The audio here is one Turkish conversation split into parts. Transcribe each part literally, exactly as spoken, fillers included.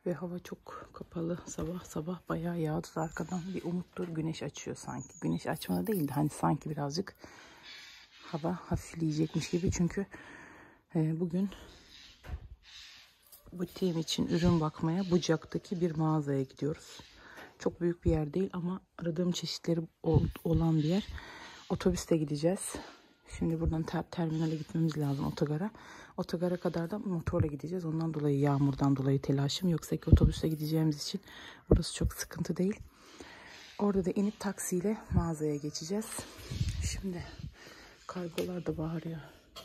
Ve hava çok kapalı. Sabah sabah bayağı yağdı. Arkadan bir umutlu güneş açıyor sanki. Güneş açmadı değil de hani sanki birazcık hava hafifleyecekmiş gibi. Çünkü e, bugün butiğim için ürün bakmaya Bucak'taki bir mağazaya gidiyoruz. Çok büyük bir yer değil ama aradığım çeşitleri olan bir yer. Otobüste gideceğiz. Şimdi buradan ter terminale gitmemiz lazım, otogara. Otogara kadar da motorla gideceğiz. Ondan dolayı, yağmurdan dolayı telaşım. Yoksa ki otobüste gideceğimiz için burası çok sıkıntı değil. Orada da inip taksiyle mağazaya geçeceğiz. Şimdi kargolar da bağırıyor.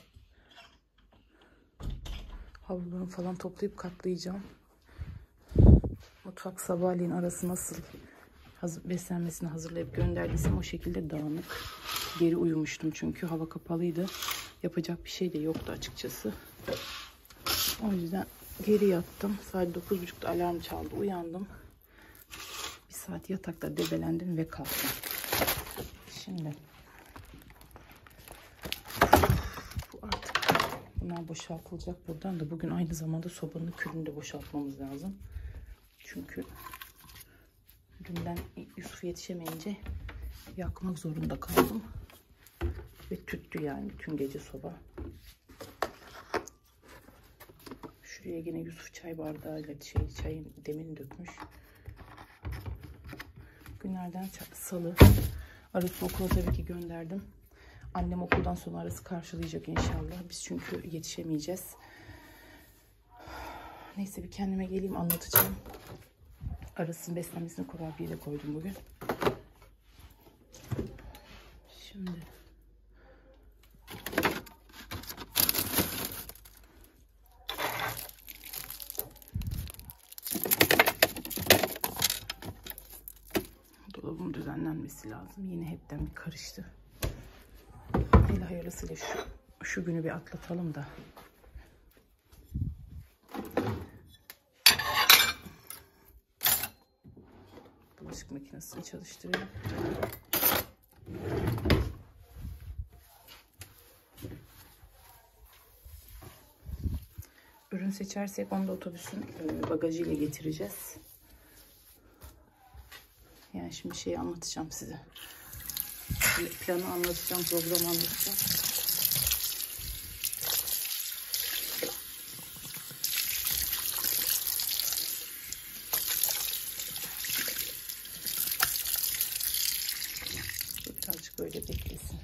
Havlularımı falan toplayıp katlayacağım. Mutfak sabahleyin arası nasıl hazır, beslenmesini hazırlayıp gönderdiysem o şekilde dağınık. Geri uyumuştum çünkü hava kapalıydı. Yapacak bir şey de yoktu açıkçası. O yüzden geri yattım. Saat dokuz buçukta alarm çaldı. Uyandım. Bir saat yatakta debelendim ve kalktım. Şimdi bu artık bunlar boşaltılacak buradan da. Bugün aynı zamanda sobanın külünü de boşaltmamız lazım. Çünkü dünden Yusuf yetişemeyince yakmak zorunda kaldım. Ve tüttü yani bütün gece soba. Şuraya yine Yusuf çay bardağıyla şey, çayın demini dökmüş. Günlerden salı. Aras'ı okula tabii ki gönderdim. Annem okuldan sonra Aras'ı karşılayacak inşallah. Biz çünkü yetişemeyeceğiz. Neyse bir kendime geleyim, anlatacağım. Aras'ın beslenmesini kurabiye de koydum bugün. Şimdi dolabım düzenlenmesi lazım. Yine hepten bir karıştı. El hayırlısıyla şu, şu günü bir atlatalım da. Bulaşık makinesini çalıştırayım. Ürün seçersek onu da otobüsün bagajıyla getireceğiz. Yani şimdi şeyi anlatacağım size. Planı anlatacağım, programı anlatacağım. Birazcık böyle beklesin.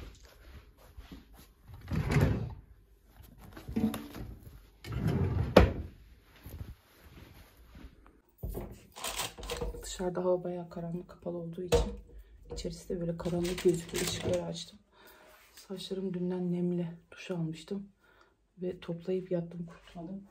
Dışarıda hava bayağı karanlık, kapalı olduğu için içerisi de böyle karanlık gözüküyor. Işıkları açtım. Saçlarım dünden nemli, duş almıştım ve toplayıp yattım, kurtulmadım.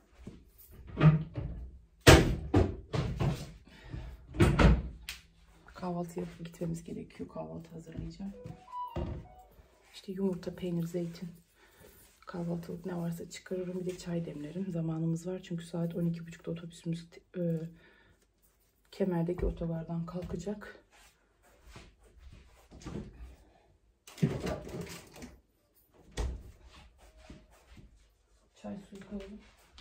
Kahvaltı yapıp gitmemiz gerekiyor. Kahvaltı hazırlayacağım. İşte yumurta, peynir, zeytin, kahvaltılık ne varsa çıkarırım. Bir de çay demlerim. Zamanımız var çünkü saat on iki buçukta otobüsümüz e, Kemer'deki otogardan kalkacak. Çay suyu koyalım.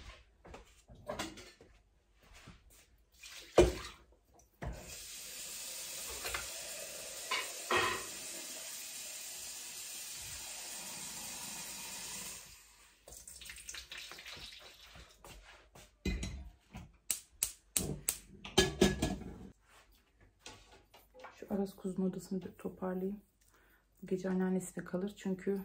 Aras kuzun odasını bir toparlayayım. Gece anneannesine kalır çünkü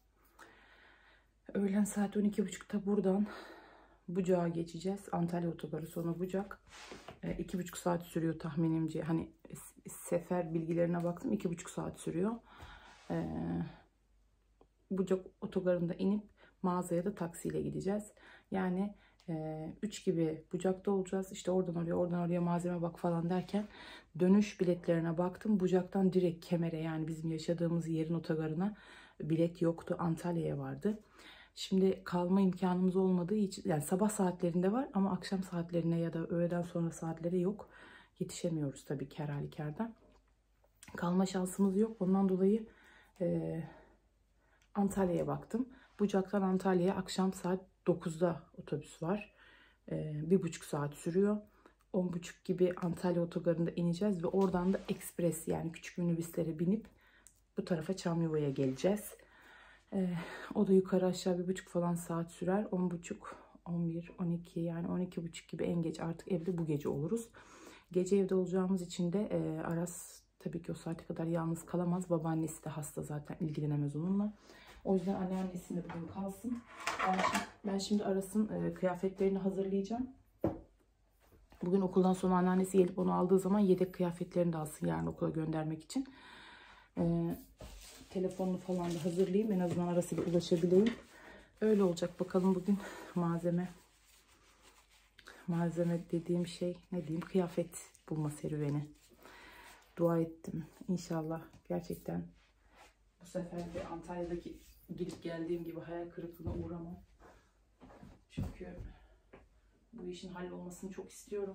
öğlen saat on iki buçukta buradan Bucak'a geçeceğiz. Antalya otogarı sonra Bucak. E, iki buçuk saat sürüyor tahminimce. Hani sefer bilgilerine baktım, iki buçuk saat sürüyor. E, Bucak otogarında inip mağazaya da taksiyle gideceğiz. Yani üç gibi Bucak'ta olacağız. İşte oradan oraya, oradan oraya malzeme bak falan derken dönüş biletlerine baktım. Bucak'tan direkt Kemer'e, yani bizim yaşadığımız yerin otogarına bilet yoktu. Antalya'ya vardı. Şimdi kalma imkanımız olmadığı için, yani sabah saatlerinde var ama akşam saatlerine ya da öğleden sonra saatlere yok. Yetişemiyoruz tabii kâr halükarda. Kalma şansımız yok. Ondan dolayı e, Antalya'ya baktım. Bucak'tan Antalya'ya akşam saat dokuzda otobüs var. Ee, bir buçuk saat sürüyor. on buçuk gibi Antalya otogarında ineceğiz ve oradan da ekspres yani küçük minibüslere binip bu tarafa Çamyuva'ya geleceğiz. Ee, o da yukarı aşağı bir buçuk falan saat sürer. on buçuk, on bir, on iki yani on iki buçuk gibi en geç artık evde bu gece oluruz. Gece evde olacağımız için de e, Aras tabii ki o saate kadar yalnız kalamaz. Babaannesi de hasta, zaten ilgilenemez onunla. O yüzden anneannesi de bugün kalsın. Ben şimdi, ben şimdi Aras'ın e, kıyafetlerini hazırlayacağım. Bugün okuldan sonra anneannesi gelip onu aldığı zaman yedek kıyafetlerini de alsın yarın okula göndermek için. E, telefonunu falan da hazırlayayım. En azından Aras'ıyla ulaşabileyim. Öyle olacak. Bakalım bugün malzeme. Malzeme dediğim şey ne diyeyim? Kıyafet bulma serüveni. Dua ettim. İnşallah gerçekten bu sefer de Antalya'daki gidip geldiğim gibi hayal kırıklığına uğramam. Çünkü bu işin hallolmasını çok istiyorum.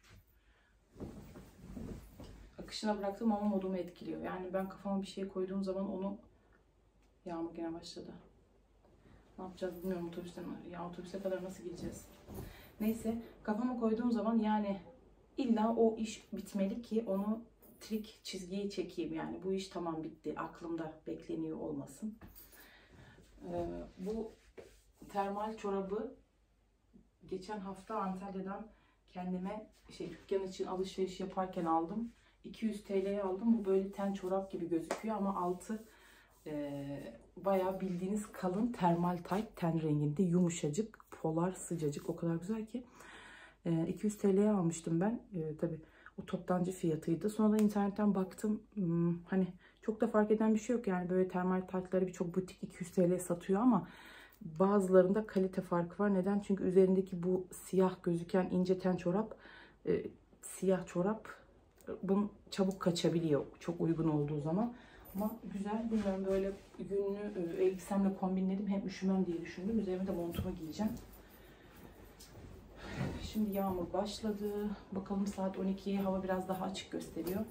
Akışına bıraktım ama modumu etkiliyor. Yani ben kafama bir şey koyduğum zaman onu... Yağmur gene başladı. Ne yapacağız bilmiyorum otobüsten. Ya otobüse kadar nasıl gideceğiz? Neyse, kafama koyduğum zaman yani illa o iş bitmeli ki onu trik çizgiyi çekeyim. Yani bu iş tamam bitti. Aklımda bekleniyor olmasın. Ee, bu termal çorabı geçen hafta Antalya'dan kendime şey dükkan için alışveriş yaparken aldım. iki yüz TL'ye aldım. Bu böyle ten çorap gibi gözüküyor ama altı e, bayağı bildiğiniz kalın termal tayt ten renginde, yumuşacık, polar, sıcacık, o kadar güzel ki. E, iki yüz TL'ye almıştım ben. E, tabii o toptancı fiyatıydı. Sonra da internetten baktım. Hmm, hani çok da fark eden bir şey yok. Yani böyle termal taytları birçok butik iki yüz TL'ye satıyor ama bazılarında kalite farkı var. Neden? Çünkü üzerindeki bu siyah gözüken ince ten çorap, e, siyah çorap bunun çabuk kaçabiliyor. Çok uygun olduğu zaman. Ama güzel. Bilmiyorum, böyle günlü e, elbisemle kombinledim. Hem üşümem diye düşündüm. Üzerime de montumu giyeceğim. Şimdi yağmur başladı. Bakalım saat on ikiye hava biraz daha açık gösteriyor.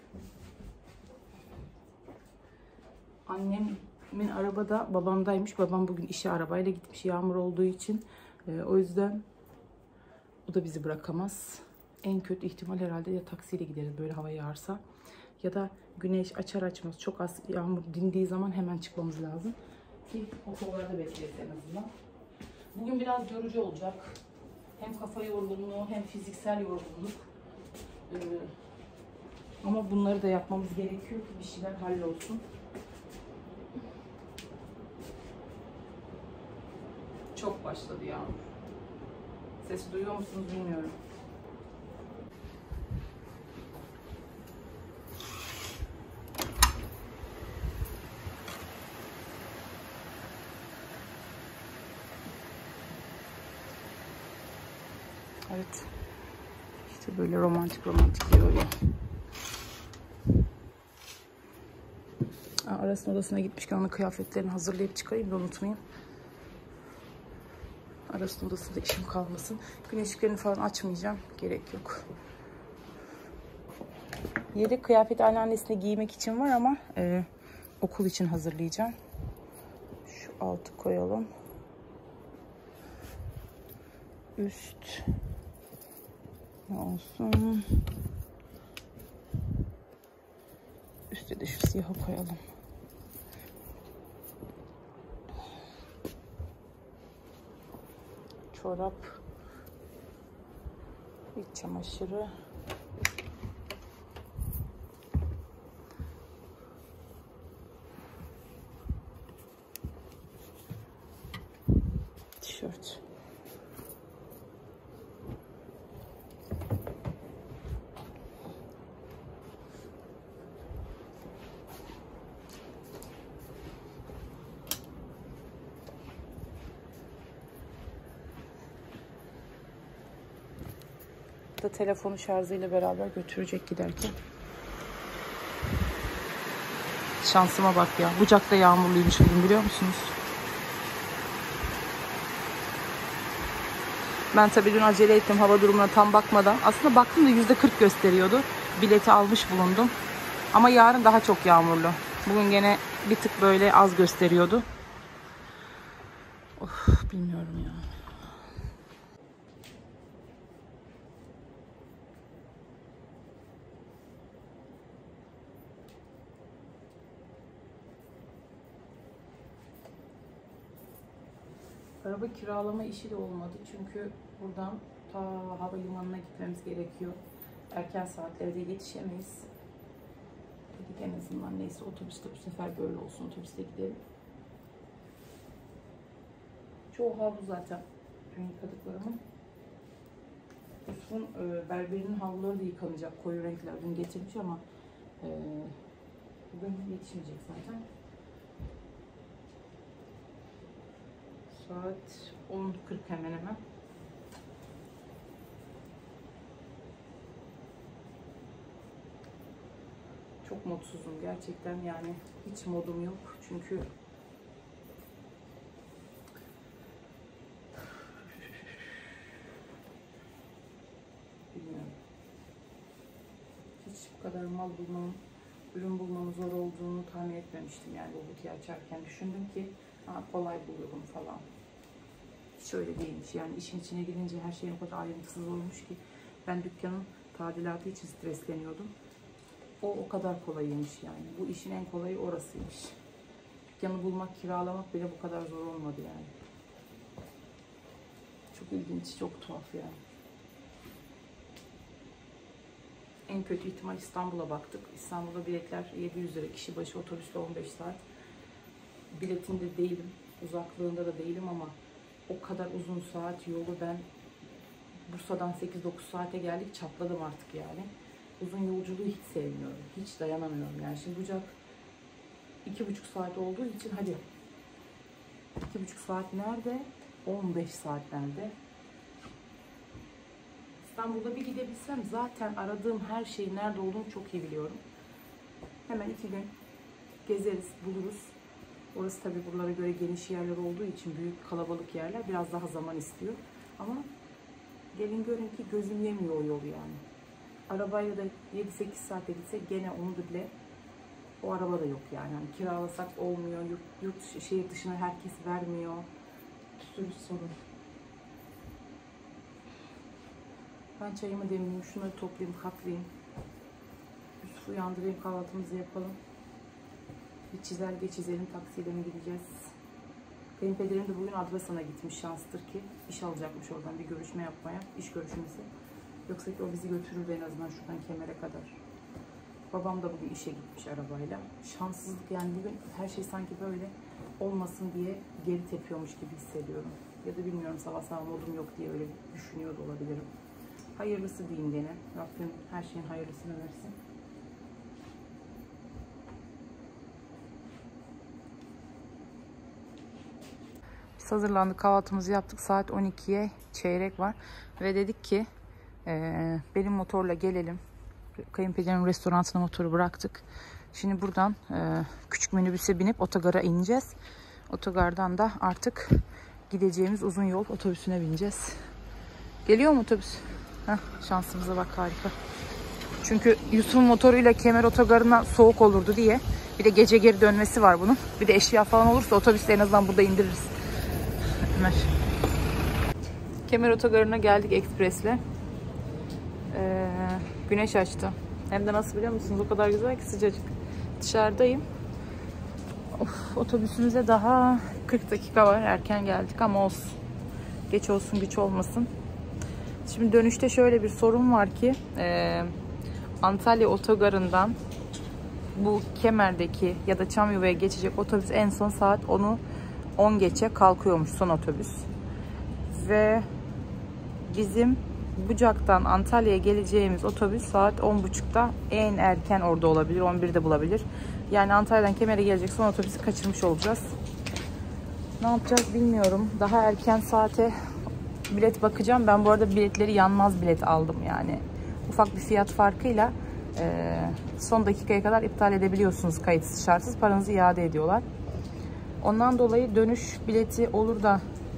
Annemin arabada babamdaymış. Babam bugün işe arabayla gitmiş yağmur olduğu için. E, o yüzden o da bizi bırakamaz. En kötü ihtimal herhalde ya taksiyle gideriz böyle hava yağarsa. Ya da güneş açar açmaz çok az yağmur dindiği zaman hemen çıkmamız lazım. Ki otolarda bekleriz en azından. Bugün biraz yorucu olacak. Hem kafa yorgunluğu hem fiziksel yorgunluk. Ee, ama bunları da yapmamız gerekiyor ki bir şeyler hallolsun. Çok başladı yağmur. Sesi duyuyor musunuz bilmiyorum. Evet. İşte böyle romantik romantik yağıyor. Aras'ın odasına gitmişken onun kıyafetlerini hazırlayıp çıkarayım da unutmayayım. Aras'ın odasında işim kalmasın. Güneşliklerini falan açmayacağım. Gerek yok. Yedek kıyafet anneannesine giymek için var ama e, okul için hazırlayacağım. Şu altı koyalım. Üst ne olsun? Üstte de şu siyahı koyalım. Çorap, iç çamaşırı, tişört. Da telefonu şarjıyla beraber götürecek giderken. Şansıma bak ya. Bucak'ta yağmurluymuş bugün, biliyor musunuz? Ben tabii dün acele ettim hava durumuna tam bakmadan. Aslında baktım da yüzde kırk gösteriyordu. Bileti almış bulundum. Ama yarın daha çok yağmurlu. Bugün gene bir tık böyle az gösteriyordu. Of, bilmiyorum ya. Araba kiralama işi de olmadı çünkü buradan ta havalimanına gitmemiz gerekiyor. Erken saatlerde yetişemeyiz. Dedik en azından neyse otobüste bu sefer böyle olsun, otobüste gidelim. Çoğu havlu zaten dün yıkadıklarımın. Yusuf'un e, berberinin havluları da yıkanacak, koyu renkler dün getirmiş ama e, bugün yetişmeyecek zaten. Saat on kırk hemen hemen. Çok mutsuzum gerçekten, yani hiç modum yok çünkü bilmiyorum. Hiç bu kadar mal bulmam, ürün bulmamın zor olduğunu tahmin etmemiştim yani bu butiği açarken. Düşündüm ki ha, kolay buluyorum falan. Hiç öyle değilmiş yani, işin içine girince her şey o kadar ayrıntısız olmuş ki ben dükkanın tadilatı için stresleniyordum. O o kadar kolaymış yani. Bu işin en kolayı orasıymış. Dükkanı bulmak, kiralamak bile bu kadar zor olmadı yani. Çok ilginç, çok tuhaf yani. En kötü ihtimal İstanbul'a baktık. İstanbul'da biletler yedi yüz lira, kişi başı otobüsle on beş saat. Biletinde değilim, uzaklığında da değilim ama o kadar uzun saat yolu ben Bursa'dan sekiz dokuz saate geldik, çatladım artık yani. Uzun yolculuğu hiç sevmiyorum, hiç dayanamıyorum yani. Şimdi Bucak iki buçuk saat olduğu için hadi iki buçuk saat nerede? on beş saat nerede? İstanbul'da bir gidebilsem zaten aradığım her şeyin nerede olduğunu çok iyi biliyorum. Hemen iki gün gezeriz, buluruz. Orası tabii buralara göre geniş yerler olduğu için büyük kalabalık yerler biraz daha zaman istiyor. Ama gelin görün ki gözüm yemiyor o yol yani. Arabayla da yedi sekiz saate gitsek gene onu da bile o araba da yok yani. Yani kiralasak olmuyor, yurt, yurt şehir dışına herkes vermiyor. Bir sürü sorun. Ben çayımı demleyeyim, şunları toplayayım, katlayayım. Yusuf'u uyandırayım, kahvaltımızı yapalım. Bir çizelge çizelim, taksiyle mi gideceğiz? Kayınpederim de bugün Adrasan'a gitmiş, şanstır ki. İş alacakmış oradan, bir görüşme yapmaya, iş görüşmesi. Yoksa ki o bizi götürür en azından şuradan Kemer'e kadar. Babam da bugün işe gitmiş arabayla. Şanssızlık yani, bugün her şey sanki böyle olmasın diye geri tepiyormuş gibi hissediyorum. Ya da bilmiyorum, sabah sabah modum yok diye öyle düşünüyor da olabilirim. Hayırlısı diyeyim gene. Rabbim her şeyin hayırlısını versin. Biz hazırlandık, kahvaltımızı yaptık. Saat on ikiye çeyrek var. Ve dedik ki e, benim motorla gelelim. Kayınpederin restoranına motoru bıraktık. Şimdi buradan e, küçük minibüse binip otogara ineceğiz. Otogardan da artık gideceğimiz uzun yol otobüsüne bineceğiz. Geliyor mu otobüs? Heh, şansımıza bak, harika. Çünkü Yusuf'un motoruyla Kemer otogarına soğuk olurdu diye. Bir de gece geri dönmesi var bunun. Bir de eşya falan olursa otobüsle en azından burada indiririz. Ömer. Kemer otogarına geldik ekspresle. Ee, güneş açtı. Hem de nasıl biliyor musunuz? O kadar güzel ki sıcacık. Dışarıdayım. Of, otobüsümüze daha kırk dakika var. Erken geldik ama olsun. Geç olsun güç olmasın. Şimdi dönüşte şöyle bir sorun var ki e, Antalya otogarından bu Kemer'deki ya da Çamyuva'ya geçecek otobüs en son saat onu on geçe kalkıyormuş, son otobüs. Ve bizim Bucak'tan Antalya'ya geleceğimiz otobüs saat on buçukta, en erken orada olabilir, on birde bulabilir. Yani Antalya'dan Kemer'e gelecek son otobüsü kaçırmış olacağız. Ne yapacağız bilmiyorum. Daha erken saate bilet bakacağım. Ben bu arada biletleri yanmaz bilet aldım yani. Ufak bir fiyat farkıyla e, son dakikaya kadar iptal edebiliyorsunuz kayıtsız şartsız. Paranızı iade ediyorlar. Ondan dolayı dönüş bileti olur da,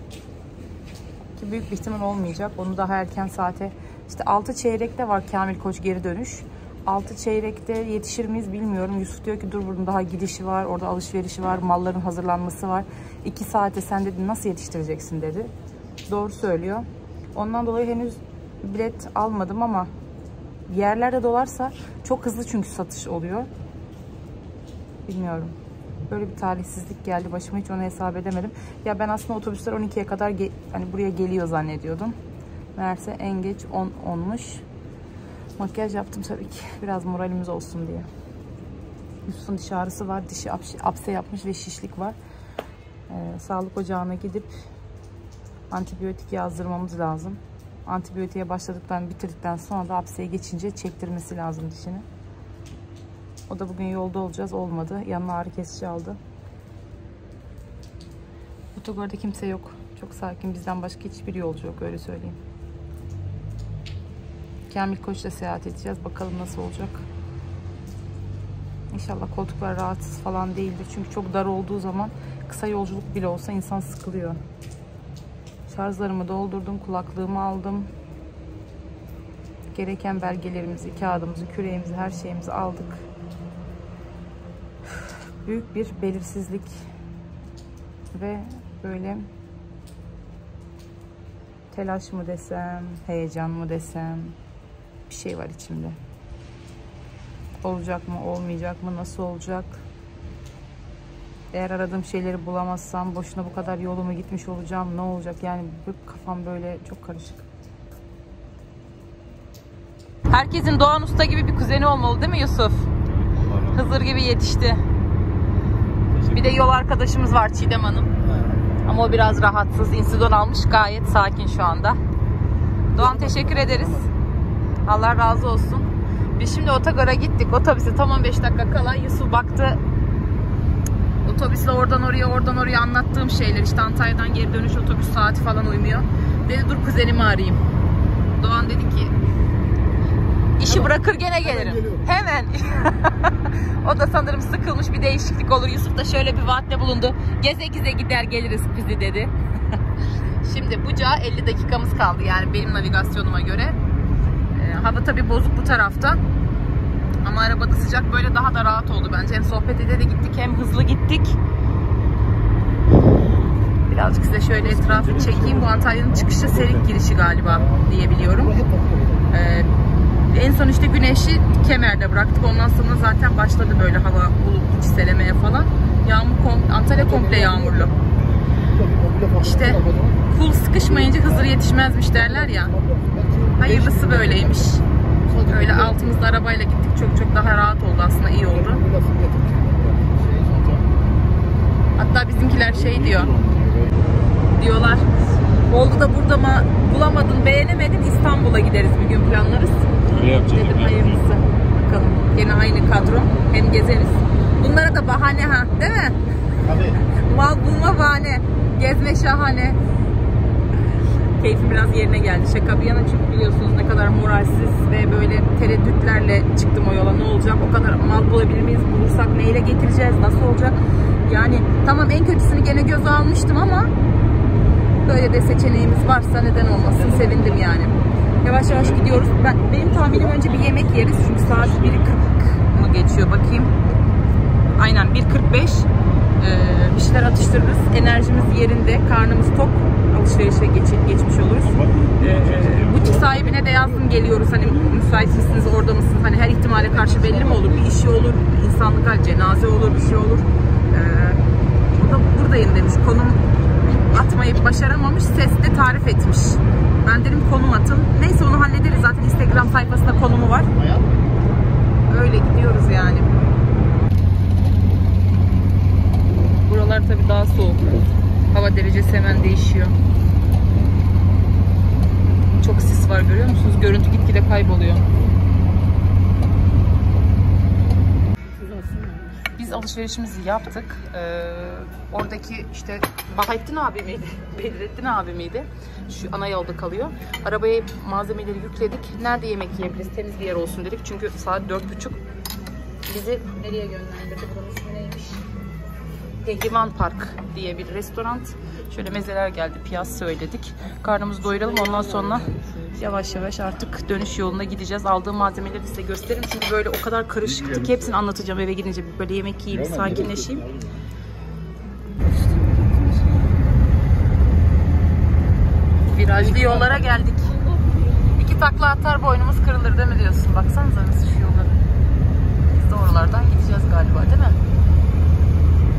ki büyük bir ihtimal olmayacak. Onu daha erken saate, işte altı çeyrekte var Kamil Koç geri dönüş. altı çeyrekte yetişir miyiz bilmiyorum. Yusuf diyor ki dur, bunun daha gidişi var, orada alışverişi var, malların hazırlanması var. iki saate sen dedi nasıl yetiştireceksin dedi. Doğru söylüyor. Ondan dolayı henüz bilet almadım ama yerlerde dolarsa çok hızlı, çünkü satış oluyor. Bilmiyorum. Böyle bir talihsizlik geldi başıma, hiç onu hesap edemedim. Ya ben aslında otobüsler on ikiye kadar hani buraya geliyor zannediyordum. Meğerse en geç on onmuş. Makyaj yaptım tabii ki. Biraz moralimiz olsun diye. Yusuf'un diş ağrısı var. Dişi apse yapmış ve şişlik var. Ee, sağlık ocağına gidip antibiyotik yazdırmamız lazım. Antibiyotiğe başladıktan, bitirdikten sonra da apseye geçince çektirmesi lazım dişini. O da bugün yolda olacağız. Olmadı. Yanına ağrı kesici aldı. Otogarda kimse yok. Çok sakin. Bizden başka hiçbir yolcu yok. Öyle söyleyeyim. Kamil Koç'la seyahat edeceğiz. Bakalım nasıl olacak. İnşallah koltuklar rahatsız falan değildir. Çünkü çok dar olduğu zaman kısa yolculuk bile olsa insan sıkılıyor. Şarjlarımı doldurdum. Kulaklığımı aldım. Gereken belgelerimizi, kağıdımızı, küreğimizi, her şeyimizi aldık. Büyük bir belirsizlik ve böyle telaş mı desem, heyecan mı desem, bir şey var içimde. Olacak mı, olmayacak mı, nasıl olacak? Eğer aradığım şeyleri bulamazsam boşuna bu kadar yolumu gitmiş olacağım, ne olacak? Yani kafam böyle çok karışık. Herkesin Doğan Usta gibi bir kuzeni olmalı değil mi Yusuf? Hızır gibi yetişti. Bir de yol arkadaşımız var Çiğdem Hanım. Ama o biraz rahatsız. İnsidon almış. Gayet sakin şu anda. Doğan teşekkür ederiz. Allah razı olsun. Biz şimdi otogara gittik. Otobüse tam on beş dakika kala Yusuf baktı. Otobüsle oradan oraya oradan oraya anlattığım şeyler. İşte Antalya'dan geri dönüş otobüs saati falan uymuyor. Dedi dur kuzenimi arayayım. Doğan dedi ki İşi hemen bırakır gene gelirim. Hemen. O da sanırım sıkılmış, bir değişiklik olur. Yusuf da şöyle bir vaatte bulundu. Geze gize gider geliriz bizi dedi. Şimdi Bucak'a elli dakikamız kaldı. Yani benim navigasyonuma göre. Ee, hava tabii bozuk bu tarafta. Ama arabada sıcak böyle daha da rahat oldu bence. Hem sohbet ede de gittik hem hızlı gittik. Birazcık size şöyle etrafı çekeyim. Bu Antalya'nın çıkışı Serik girişi galiba diyebiliyorum. Ee, En son işte güneşi Kemer'de bıraktık. Ondan sonra zaten başladı böyle hava bulutlu çiselemeye falan. Yağmur, Antalya komple yağmurlu. İşte kul sıkışmayınca Hızır yetişmezmiş derler ya. Hayırlısı böyleymiş. Öyle altımızda arabayla gittik. Çok çok daha rahat oldu aslında, iyi oldu. Hatta bizimkiler şey diyor. Diyorlar. Oldu da burada mı bulamadın, beğenemedin, İstanbul'a gideriz bir gün planlarız. Dedim hayırlısı. Bakalım. Yine aynı kadro. Hem gezeriz. Bunlara da bahane ha, değil mi? Tabii. Mal bulma bahane. Gezme şahane. Keyfim biraz yerine geldi. Şaka bir yana, çünkü biliyorsunuz ne kadar moralsiz ve böyle tereddütlerle çıktım o yola. Ne olacak? O kadar mal bulabilir miyiz? Bulursak neyle getireceğiz? Nasıl olacak? Yani tamam, en kötüsünü gene göze almıştım ama böyle de seçeneğimiz varsa neden olmasın, sevindim yani. Yavaş yavaş gidiyoruz. Ben, benim tahminim önce bir yemek yeriz. Çünkü saat bir kırk mı geçiyor bakayım. Aynen bir kırk beş. Ee, bir şeyler atıştırırız. Enerjimiz yerinde, karnımız tok. Alışverişe geç, geçmiş oluruz. Ee, butik sahibine de yazdım, geliyoruz. Hani müsait misiniz, orada mısınız? Hani her ihtimale karşı belli mi olur? Bir işi olur, insanlık hal, cenaze olur, bir şey olur. Ee, o da buradayım demiş. Konum atmayı başaramamış, sesle tarif etmiş. Ben dedim konum atın. Neyse onu hallederiz. Zaten Instagram sayfasında konumu var. Öyle gidiyoruz yani. Buralar tabii daha soğuk. Hava derecesi hemen değişiyor. Çok sis var, görüyor musunuz? Görüntü gitgide kayboluyor. Biz alışverişimizi yaptık. Ee, oradaki işte Bahattin abi miydi? Bedrettin abi miydi? Şu ana yolda kalıyor. Arabaya malzemeleri yükledik. Nerede yemek yiyebiliriz? Temiz bir yer olsun dedik. Çünkü saat dört buçuk. Bizi nereye gönderdi? Buranın ismi neymiş? Pehlivan Park diye bir restoran. Şöyle mezeler geldi. Piyaz söyledik. Karnımızı doyuralım. Ondan sonra yavaş yavaş artık dönüş yoluna gideceğiz. Aldığım malzemeleri size gösteririm. Çünkü böyle o kadar karışıktı ki hepsini anlatacağım eve gidince. Böyle yemek yiyeyim, sakinleşeyim. Virajlı yollara geldik. İki takla atar boynumuz kırılır değil mi diyorsun? Baksanıza nasıl şu yolları. Biz de oralardan gideceğiz galiba, değil mi?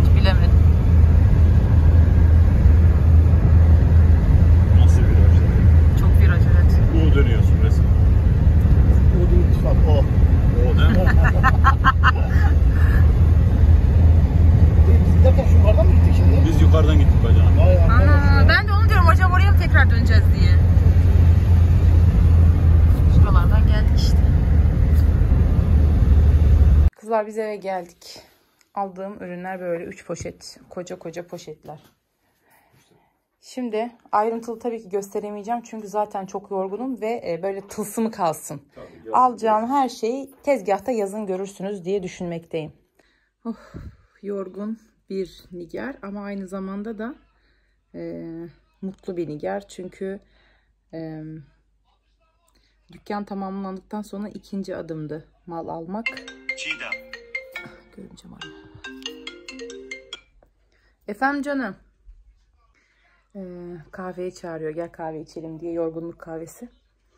Kızlar biz eve geldik. Aldığım ürünler böyle üç poşet. Koca koca poşetler. Şimdi ayrıntılı tabii ki gösteremeyeceğim. Çünkü zaten çok yorgunum ve böyle tılsımı kalsın. Tabii, alacağım her şeyi tezgahta yazın görürsünüz diye düşünmekteyim. Oh, yorgun bir Nigar ama aynı zamanda da e, mutlu bir Nigar. Çünkü e, dükkan tamamlandıktan sonra ikinci adımdı mal almak. Çiğdem. Görünce var. Efendim canım. Ee, kahveye çağırıyor. Gel kahve içelim diye, yorgunluk kahvesi.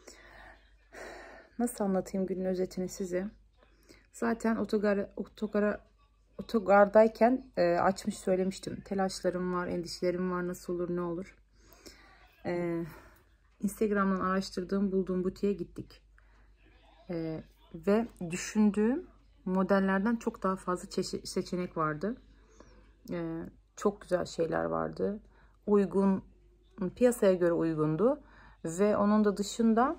Nasıl anlatayım günün özetini size? Zaten otogara, otogara, otogardayken e, açmış söylemiştim. Telaşlarım var, endişelerim var. Nasıl olur, ne olur. Ee, Instagram'dan araştırdığım, bulduğum butiğe gittik. Ee, ve düşündüğüm modellerden çok daha fazla çeşit, seçenek vardı. Ee, çok güzel şeyler vardı. Uygun, piyasaya göre uygundu. Ve onun da dışında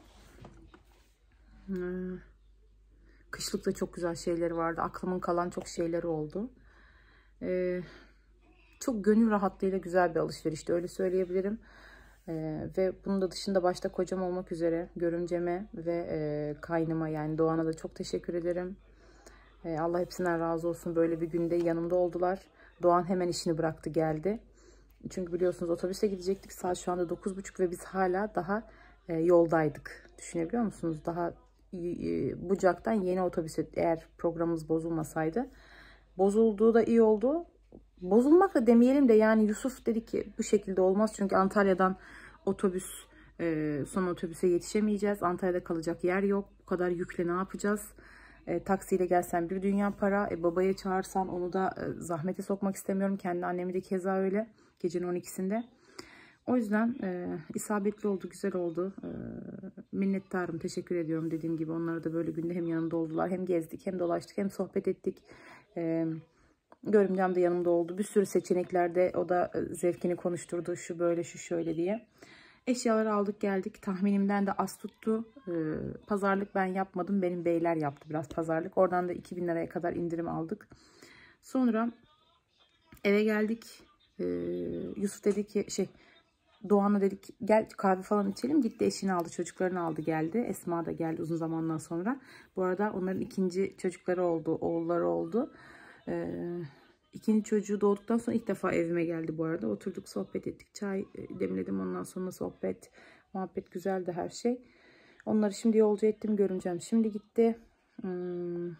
hmm, kışlıkta çok güzel şeyleri vardı. Aklımın kalan çok şeyleri oldu. Ee, çok gönül rahatlığıyla güzel bir alışverişti, öyle söyleyebilirim. Ee, ve bunun da dışında başta kocam olmak üzere görümceme ve e, kaynıma, yani Doğan'a da çok teşekkür ederim. Ee, Allah hepsinden razı olsun, böyle bir günde yanımda oldular. Doğan hemen işini bıraktı geldi. Çünkü biliyorsunuz otobüse gidecektik. Saat şu anda dokuz buçuk ve biz hala daha e, yoldaydık. Düşünebiliyor musunuz? Daha e, Bucak'tan yeni otobüse, eğer programımız bozulmasaydı. Bozulduğu da iyi oldu. Bozulmak da demeyelim de, yani Yusuf dedi ki bu şekilde olmaz. Çünkü Antalya'dan otobüs, e, son otobüse yetişemeyeceğiz. Antalya'da kalacak yer yok. Bu kadar yükle ne yapacağız? E, taksiyle gelsen bir dünya para. E, babaya çağırsan onu da e, zahmete sokmak istemiyorum. Kendi annemi de keza öyle. Gecenin on ikisinde. O yüzden e, isabetli oldu, güzel oldu. E, minnettarım, teşekkür ediyorum dediğim gibi. Onlara da böyle günde hem yanımda oldular, hem gezdik, hem dolaştık, hem sohbet ettik. E, görümcem de yanımda oldu. Bir sürü seçeneklerde o da zevkini konuşturdu. Şu böyle, şu şöyle diye. Eşyaları aldık geldik. Tahminimden de az tuttu. E, pazarlık ben yapmadım. Benim beyler yaptı biraz pazarlık. Oradan da iki bin liraya kadar indirim aldık. Sonra eve geldik. Ee, Yusuf dedi ki şey Doğan'a dedik gel kahve falan içelim. Gitti eşini aldı, çocuklarını aldı geldi. Esma da geldi uzun zamandan sonra. Bu arada onların ikinci çocukları oldu, oğulları oldu. Ee, ikinci çocuğu doğduktan sonra ilk defa evime geldi bu arada. Oturduk, sohbet ettik, çay demledim, ondan sonra sohbet muhabbet, güzeldi her şey. Onları şimdi yolcu ettim, görümcem şimdi gitti. Hmm,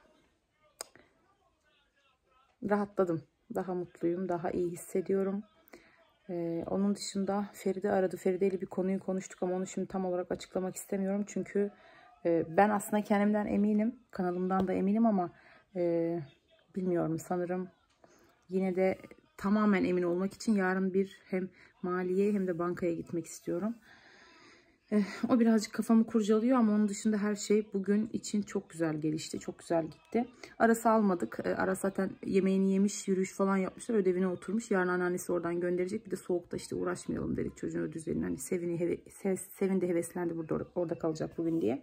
rahatladım. Daha mutluyum, daha iyi hissediyorum. Ee, onun dışında Feride aradı. Feride ile bir konuyu konuştuk ama onu şimdi tam olarak açıklamak istemiyorum. Çünkü e, ben aslında kendimden eminim, kanalımdan da eminim ama e, bilmiyorum, sanırım yine de tamamen emin olmak için yarın bir hem maliye hem de bankaya gitmek istiyorum. O birazcık kafamı kurcalıyor ama onun dışında her şey bugün için çok güzel gelişti. Çok güzel gitti. Aras'ı almadık. Aras zaten yemeğini yemiş, yürüyüş falan yapmışlar. Ödevine oturmuş. Yarın anneannesi oradan gönderecek. Bir de soğukta işte uğraşmayalım dedik çocuğun ödü üzerine. Hani sevini, heve, sev, sevindi, heveslendi burada, orada kalacak bugün diye.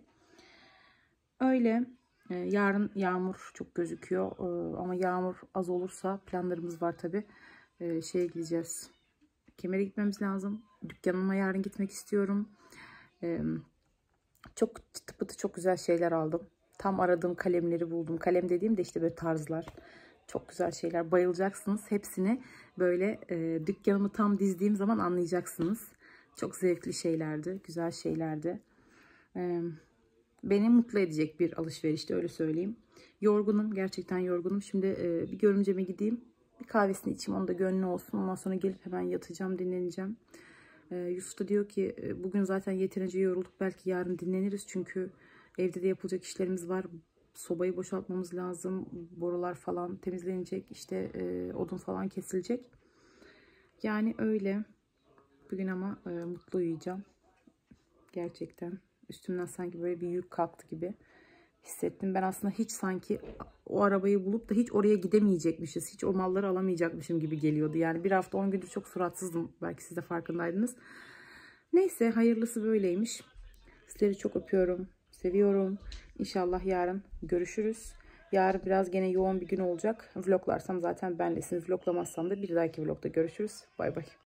Öyle. Yarın yağmur çok gözüküyor. Ama yağmur az olursa planlarımız var tabii. Şeye gideceğiz. Kemer'e gitmemiz lazım. Dükkanıma yarın gitmek istiyorum. Ee, çok çıtı pıtı çok güzel şeyler aldım. Tam aradığım kalemleri buldum. Kalem dediğim de işte böyle tarzlar. Çok güzel şeyler. Bayılacaksınız. Hepsini böyle e, dükkanımı tam dizdiğim zaman anlayacaksınız. Çok zevkli şeylerdi. Güzel şeylerdi. Ee, beni mutlu edecek bir alışverişti, öyle söyleyeyim. Yorgunum. Gerçekten yorgunum. Şimdi e, bir görümceme gideyim. Bir kahvesini içeyim. Onun da gönlü olsun. Ondan sonra gelip hemen yatacağım, dinleneceğim. Ee, Yusuf da diyor ki bugün zaten yeterince yorulduk, belki yarın dinleniriz çünkü evde de yapılacak işlerimiz var. Sobayı boşaltmamız lazım, borular falan temizlenecek, işte e, odun falan kesilecek. Yani öyle bugün ama e, mutlu uyuyacağım gerçekten. Üstümden sanki böyle bir yük kalktı gibi hissettim. Ben aslında hiç sanki o arabayı bulup da hiç oraya gidemeyecekmişiz. Hiç o malları alamayacakmışım gibi geliyordu. Yani bir hafta on gündür çok suratsızdım. Belki siz de farkındaydınız. Neyse, hayırlısı böyleymiş. Sizleri çok öpüyorum. Seviyorum. İnşallah yarın görüşürüz. Yarın biraz gene yoğun bir gün olacak. Vloglarsam zaten benlesiniz. Vloglamazsam da bir dahaki vlogda görüşürüz. Bay bay.